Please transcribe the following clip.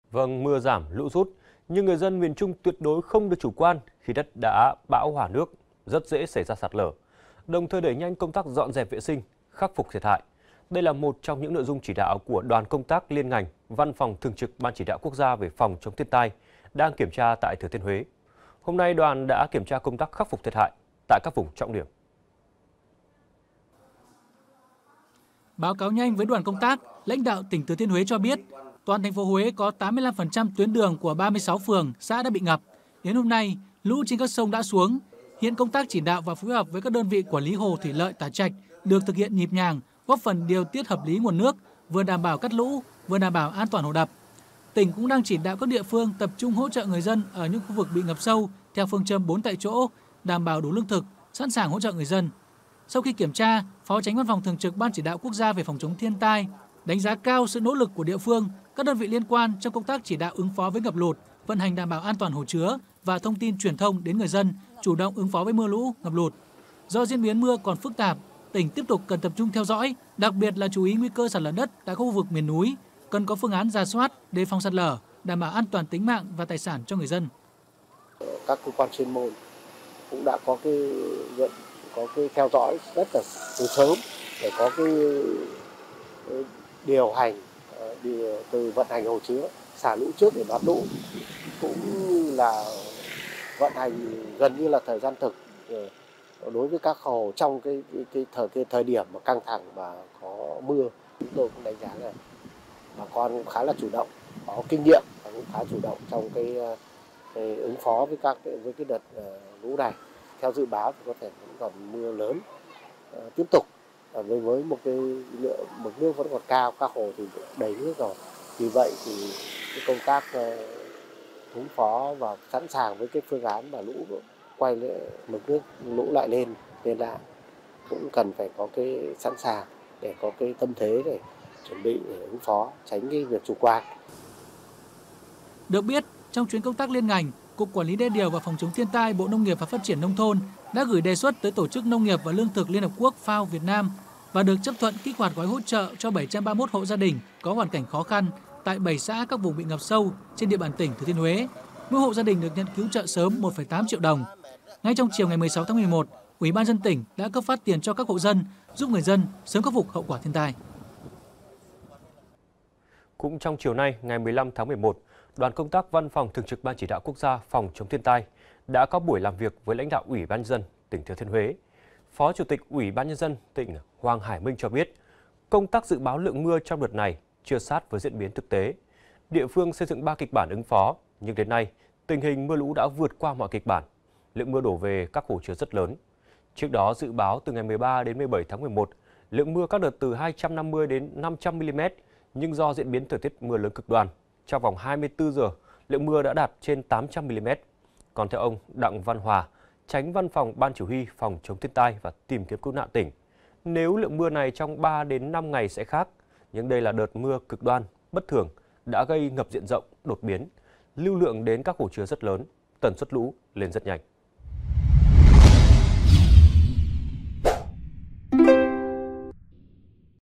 Vâng, mưa giảm, lũ rút, nhưng người dân miền Trung tuyệt đối không được chủ quan khi đất đá, bão hòa nước, rất dễ xảy ra sạt lở. Đồng thời đẩy nhanh công tác dọn dẹp vệ sinh, khắc phục thiệt hại. Đây là một trong những nội dung chỉ đạo của đoàn công tác liên ngành, Văn phòng Thường trực Ban Chỉ đạo Quốc gia về phòng chống thiên tai đang kiểm tra tại Thừa Thiên Huế. Hôm nay đoàn đã kiểm tra công tác khắc phục thiệt hại tại các vùng trọng điểm. Báo cáo nhanh với đoàn công tác, lãnh đạo tỉnh Thừa Thiên Huế cho biết, toàn thành phố Huế có 85% tuyến đường của 36 phường, xã đã bị ngập. Đến hôm nay, lũ trên các sông đã xuống. Hiện công tác chỉ đạo và phối hợp với các đơn vị quản lý hồ thủy lợi Tả Trạch được thực hiện nhịp nhàng, góp phần điều tiết hợp lý nguồn nước, vừa đảm bảo cắt lũ, vừa đảm bảo an toàn hồ đập. Tỉnh cũng đang chỉ đạo các địa phương tập trung hỗ trợ người dân ở những khu vực bị ngập sâu theo phương châm 4 tại chỗ, đảm bảo đủ lương thực, sẵn sàng hỗ trợ người dân. Sau khi kiểm tra, Phó Chánh Văn phòng Thường trực Ban Chỉ đạo Quốc gia về phòng chống thiên tai đánh giá cao sự nỗ lực của địa phương, các đơn vị liên quan trong công tác chỉ đạo ứng phó với ngập lụt, vận hành đảm bảo an toàn hồ chứa và thông tin truyền thông đến người dân chủ động ứng phó với mưa lũ, ngập lụt. Do diễn biến mưa còn phức tạp, tỉnh tiếp tục cần tập trung theo dõi, đặc biệt là chú ý nguy cơ sạt lở đất tại các khu vực miền núi, cần có phương án rà soát, đề phòng sạt lở, đảm bảo an toàn tính mạng và tài sản cho người dân. Các cơ quan chuyên môn cũng đã có cái theo dõi rất là từ sớm để có cái điều hành từ vận hành hồ chứa, xả lũ trước để thoát lũ, cũng như là vận hành gần như là thời gian thực đối với các hồ trong cái thời điểm mà căng thẳng và có mưa. Chúng tôi cũng đánh giá là bà con khá là chủ động, có kinh nghiệm và cũng khá chủ động trong cái ứng phó với cái đợt lũ này. Theo dự báo thì có thể vẫn còn mưa lớn tiếp tục, với một cái mực nước vẫn còn cao, các hồ thì đầy nước rồi. Vì vậy thì cái công tác ứng phó và sẵn sàng với cái phương án mà lũ quay lại, mực nước lũ lại lên lại cũng cần phải có cái sẵn sàng để có cái tâm thế để chuẩn bị để ứng phó, tránh cái việc chủ quan. Được biết, trong chuyến công tác liên ngành, Cục Quản lý Đê điều và Phòng chống thiên tai Bộ Nông nghiệp và Phát triển Nông thôn đã gửi đề xuất tới Tổ chức Nông nghiệp và Lương thực Liên Hợp Quốc FAO Việt Nam và được chấp thuận kích hoạt gói hỗ trợ cho 731 hộ gia đình có hoàn cảnh khó khăn tại 7 xã các vùng bị ngập sâu trên địa bàn tỉnh Thừa Thiên Huế. Mỗi hộ gia đình được nhận cứu trợ sớm 1,8 triệu đồng. Ngay trong chiều ngày 16 tháng 11, Ủy ban nhân dân tỉnh đã cấp phát tiền cho các hộ dân, giúp người dân sớm khắc phục hậu quả thiên tai. Cũng trong chiều nay, ngày 15 tháng 11, đoàn công tác Văn phòng Thường trực Ban Chỉ đạo Quốc gia phòng chống thiên tai đã có buổi làm việc với lãnh đạo Ủy ban nhân dân tỉnh Thừa Thiên Huế. Phó Chủ tịch Ủy ban nhân dân tỉnh Hoàng Hải Minh cho biết, công tác dự báo lượng mưa trong đợt này chưa sát với diễn biến thực tế. Địa phương xây dựng 3 kịch bản ứng phó, nhưng đến nay, tình hình mưa lũ đã vượt qua mọi kịch bản. Lượng mưa đổ về các hồ chứa rất lớn. Trước đó dự báo từ ngày 13 đến 17 tháng 11, lượng mưa các đợt từ 250 đến 500 mm, nhưng do diễn biến thời tiết mưa lớn cực đoan, trong vòng 24 giờ, lượng mưa đã đạt trên 800 mm. Còn theo ông Đặng Văn Hòa, Chánh Văn phòng Ban Chỉ huy Phòng chống thiên tai và tìm kiếm cứu nạn tỉnh, nếu lượng mưa này trong 3 đến 5 ngày sẽ khác, nhưng đây là đợt mưa cực đoan, bất thường, đã gây ngập diện rộng, đột biến, lưu lượng đến các hồ chứa rất lớn, tần suất lũ lên rất nhanh.